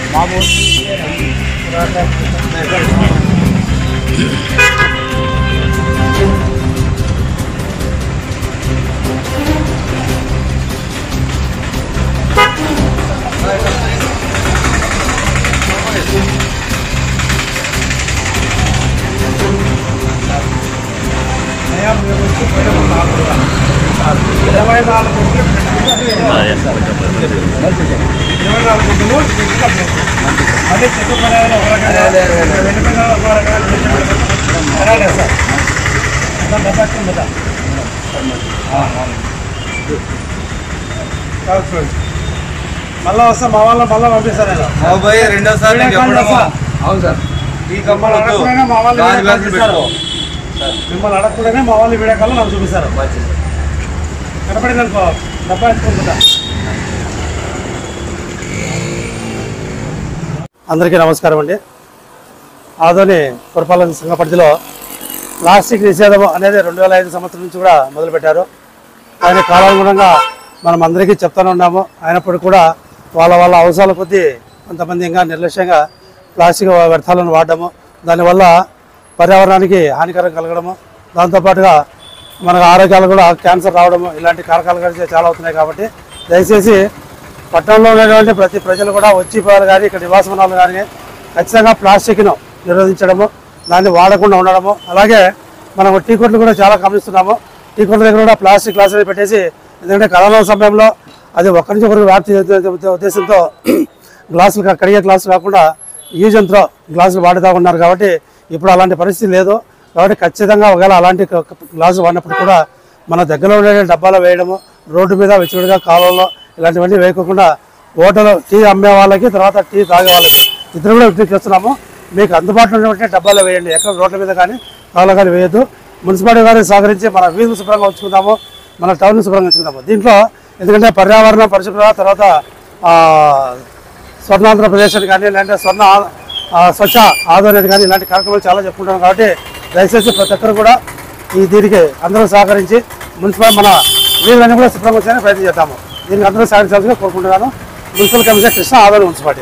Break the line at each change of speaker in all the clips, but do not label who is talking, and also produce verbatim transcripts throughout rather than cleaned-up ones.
ఇరవై నాలుగు ఇరవై నాలుగు అదే చెట్టు పడాలి మళ్ళా వస్తా మా వాళ్ళ మళ్ళీ పంపిస్తాను
రెండోసారి
అవును సార్ ఈ కమ్మలు అడగకూడనే మా వాళ్ళు పంపిస్తారు మిమ్మల్ని అడగకూడనే మా వాళ్ళు వీడియో కాల్లో నాకు చూపిస్తారు కనపడింది అనుకో డబ్బా ఎత్తుకుంటుందా. అందరికీ నమస్కారం అండి. ఆదోని పురపాలక సంఘ పరిధిలో ప్లాస్టిక్ నిషేధం అనేది రెండు వేల ఐదు సంవత్సరం నుంచి కూడా మొదలుపెట్టారు. ఆయన కాలానుగుణంగా మనం అందరికీ చెప్తూనే ఉన్నాము. అయినప్పటికీ కూడా వాళ్ళ వాళ్ళ అవసరాల కొద్దీ కొంతమంది ఇంకా నిర్లక్ష్యంగా ప్లాస్టిక్ వ్యర్థాలను వాడడము, దానివల్ల పర్యావరణానికి హానికరం కలగడము, దాంతోపాటుగా మనకు ఆరోగ్యాలు కూడా క్యాన్సర్ రావడము ఇలాంటి కారకాలు కలిసి చాలా అవుతున్నాయి. కాబట్టి దయచేసి పట్టణంలో ఉన్నటువంటి ప్రతి ప్రజలు కూడా వచ్చిపోయారు కానీ ఇక్కడ నివాసనాలు కానీ ఖచ్చితంగా ప్లాస్టిక్ను నిరోధించడము, దాన్ని వాడకుండా ఉండడము. అలాగే మనం టీ కొట్లు కూడా చాలా గమనిస్తున్నాము. టీ కొట్ల దగ్గర కూడా ప్లాస్టిక్ గ్లాసులు పెట్టేసి, ఎందుకంటే కరోనా సమయంలో అది ఒక్కరి నుంచి ఒకరికి వ్యాప్తి ఉద్దేశంతో గ్లాసులు కడిగే గ్లాసులు కాకుండా యూజ్ అండ్ త్రో గ్లాసులు వాడుతూ ఉన్నారు. కాబట్టి ఇప్పుడు అలాంటి పరిస్థితి లేదు. కాబట్టి ఖచ్చితంగా ఒకవేళ అలాంటి గ్లాసులు వాడినప్పుడు కూడా మన దగ్గర ఉండే డబ్బాలో వేయడము, రోడ్డు మీద విచ్చుడుగా కాలంలో ఇలాంటివన్నీ వేయకుండా హోటల్ టీ అమ్మే వాళ్ళకి తర్వాత టీ తాగే వాళ్ళకి ఇద్దరు కూడా విజ్ఞప్తి చేస్తున్నాము. మీకు అందుబాటులో ఉన్నటువంటి డబ్బాలో వేయండి, ఎక్కడ రోడ్ల మీద కానీ కాలంలో కానీ వేయద్దు. మున్సిపాలిటీ గారిని సహకరించి మన వీధులు శుభ్రంగా ఉంచుకుందాము, మన టౌన్ శుభ్రంగా ఉంచుకుందాము. దీంట్లో ఎందుకంటే పర్యావరణ పరిశుభ్రత తర్వాత స్వర్ణాంధ్రప్రదేశ్ అని కానీ లేదంటే స్వర్ణ స్వచ్ఛ ఆదోని కానీ ఇలాంటి కార్యక్రమాలు చాలా చెప్పుకుంటున్నాం. కాబట్టి దయచేసి ప్రతి ఒక్కరు కూడా ఈ దీనికి అందరూ సహకరించి మున్సిపల్ మన వీళ్ళని కూడా శుభ్రంగా వచ్చాయని ప్రయత్నం చేస్తాము. దీనికి అందరూ సహకరించాల్సిందిగా కోరుకుంటున్నాను. Municipal commissioner Krishna, Adoni municipality.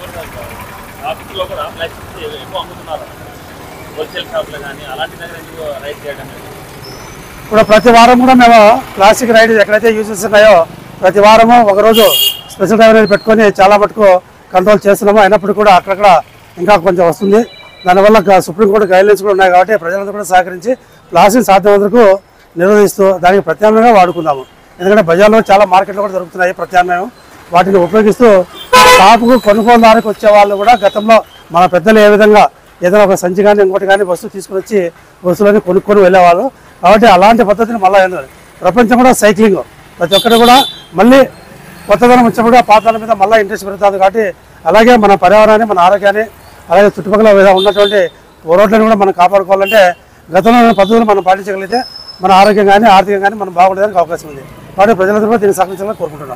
ఇప్పుడు ప్రతి వారం కూడా మేము ప్లాస్టిక్ రైడ్ ఎక్కడైతే యూజెస్ ఉన్నాయో ప్రతి వారము ఒకరోజు స్పెషల్ డ్రైవ్ అనేది పెట్టుకొని చాలా మటుకు కంట్రోల్ చేస్తున్నాము. అయినప్పుడు కూడా అక్కడక్కడ ఇంకా కొంచెం వస్తుంది. దానివల్ల సుప్రీంకోర్టు గైడ్లైన్స్ కూడా ఉన్నాయి. కాబట్టి ప్రజలందరూ కూడా సహకరించి ప్లాస్టిక్ సాధ్యమైన వరకు నిరోధిస్తూ దానికి ప్రత్యామ్నాయంగా వాడుకుందాము. ఎందుకంటే బజార్లో చాలా మార్కెట్లో కూడా దొరుకుతున్నాయి ప్రత్యామ్నాయం. వాటిని ఉపయోగిస్తూ షాపుకు కొనుగోలుదారికి వచ్చే వాళ్ళు కూడా గతంలో మన పెద్దలు ఏ విధంగా ఏదైనా ఒక సంచి కానీ ఇంకోటి కానీ వస్తువు తీసుకుని వచ్చి వస్తువులని కొనుక్కొని వెళ్ళేవాళ్ళు. కాబట్టి అలాంటి పద్ధతిని మళ్ళీ ప్రపంచం కూడా సైక్లింగ్ ప్రతి ఒక్కరు కూడా మళ్ళీ కొత్తదనం వచ్చినప్పుడు ఆ పాతాల మీద మళ్ళీ ఇంట్రెస్ట్ పెరుగుతుంది. కాబట్టి అలాగే మన పర్యావరణాన్ని, మన ఆరోగ్యాన్ని, అలాగే చుట్టుపక్కల ఉన్నటువంటి రోడ్లను కూడా మనం కాపాడుకోవాలంటే గతంలో పద్ధతులు మనం పాటించగలిగితే మన ఆరోగ్యం కానీ ఆర్థికంగా కానీ మనం బాగుండడానికి అవకాశం ఉంది. కాబట్టి ప్రజలందరూ కూడా దీన్ని సహకరించాలని కోరుకుంటున్నాం.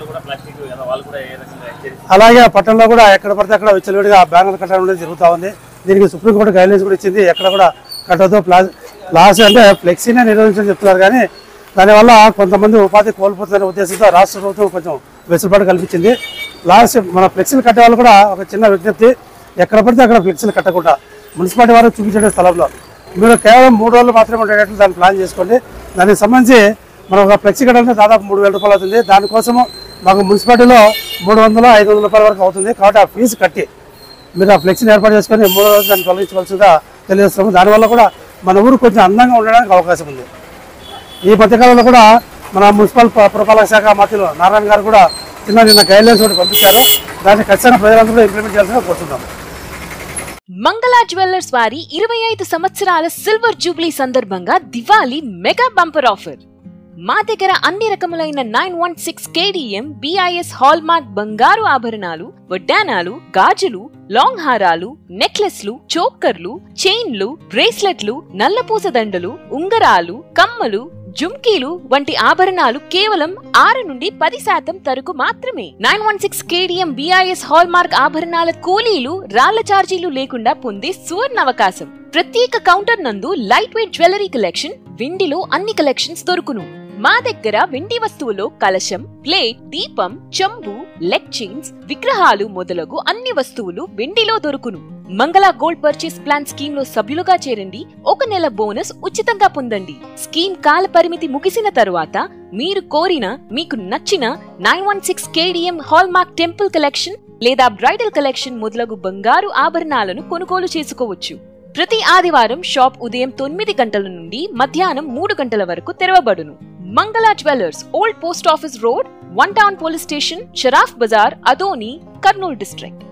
అలాగే పట్టణంలో కూడా ఎక్కడ పడితే అక్కడ విచ్చలవిడిగా బ్యానర్లు కట్టడం అనేది జరుగుతూ ఉంది. దీనికి సుప్రీంకోర్టు గైడ్లైన్స్ కూడా ఇచ్చింది. ఎక్కడ కూడా కట్టదు. ప్లాస్ ప్లాస్టిక్ అంటే ఫ్లెక్సీనే నిరోధించని చెప్తున్నారు. కానీ దానివల్ల కొంతమంది ఉపాధి కోల్పోతున్న ఉద్దేశంతో రాష్ట్ర ప్రభుత్వం కొంచెం వెసులుబాటు కల్పించింది. లాస్ట్ మన ఫ్లెక్సీలు కట్టే వాళ్ళు కూడా ఒక చిన్న విజ్ఞప్తి, ఎక్కడ పడితే అక్కడ ఫ్లెక్సీలు కట్టకుండా మున్సిపాలిటీ వారు చూపించే స్థలంలో మీరు కేవలం మూడు రోజులు మాత్రమే ఉండేటట్లు దాన్ని ప్లాన్ చేసుకోండి. దానికి సంబంధించి మనం ఒక ఫ్లెక్సీ కట్టాలంటే దాదాపు మూడు వేల రూపాయలు అవుతుంది. దానికోసము మాకు మున్సిపాలిటీలో మూడు వందల ఐదు వందల రూపాయల వరకు అవుతుంది. కాబట్టి ఆ ఫీజు కట్టి మీరు ఆ ఫ్లెక్సీని ఏర్పాటు చేసుకొని మూడో రోజు దాన్ని తొలగించవలసిందిగా తెలియజేస్తాము. దానివల్ల కూడా మన ఊరు కొంచెం అందంగా ఉండడానికి అవకాశం ఉంది. ఈ మధ్యకాలంలో కూడా మన మున్సిపల్ పురపాలక శాఖ మంత్రులు నారాయణ గారు కూడా చిన్న నిన్న గైడ్లైన్స్ ఒకటి పంపించారు. దాన్ని ఖచ్చితంగా ప్రజలందరూ ఇంప్లిమెంట్ చేయాల్సిందిగా కోరుతున్నాం.
మంగళ జ్యువెలర్స్ వారి ఇరవై ఐదు సంవత్సరాల సిల్వర్ జూబ్లీ సందర్భంగా దివాళీ మెగా బంపర్ ఆఫర్. మా దగ్గర అన్ని రకములైన nine one six KDM BIS hallmark బంగారు ఆభరణాలు, వడ్డానాలు, గాజులు, లాంగ్ హారాలు, నెక్లెస్లు, చోకర్లు, చైన్లు, బ్రేస్లెట్లు, నల్లపూస దండలు, ఉంగరాలు, కమ్మలు, జుమ్కీలు వంటి ఆభరణాలు కేవలం ఆరు నుండి పది శాతం తరకు మాత్రమే. Nine one six KDM BIS hallmark ఆభరణాల కూలీలు, రాళ్ల ఛార్జీలు లేకుండా పొందే సువర్ణ అవకాశం. ప్రత్యేక కౌంటర్ నందు లైట్ వెయిట్ జ్యువెలరీ కలెక్షన్, వెండిలో అన్ని కలెక్షన్స్ దొరుకును. మా దగ్గర వెండి వస్తువులో కలశం, ప్లేట్, దీపం, చెంబు, లెగ్ చైన్స్, విగ్రహాలు మొదలగు అన్ని వస్తువులు వెండిలో దొరుకును. మంగళ గోల్డ్ పర్చేస్ ప్లాన్ స్కీమ్ లో సభ్యులుగా చేరండి. ఒక నెల బోనస్ ఉచితంగా పొందండి. స్కీమ్ కాల పరిమితి ముగిసిన తరువాత మీరు కోరిన మీకు నచ్చిన nine one six KDM hallmark temple collection లేదా బ్రైడల్ కలెక్షన్ మొదలగు బంగారు ఆభరణాలను కొనుగోలు చేసుకోవచ్చు. ప్రతి ఆదివారం షాప్ ఉదయం తొమ్మిది గంటల నుండి మధ్యాహ్నం మూడు గంటల వరకు తెరవబడును. Mangala jewellers, old post office road, one town police station, Sharaf Bazar, Adoni, Kurnool district.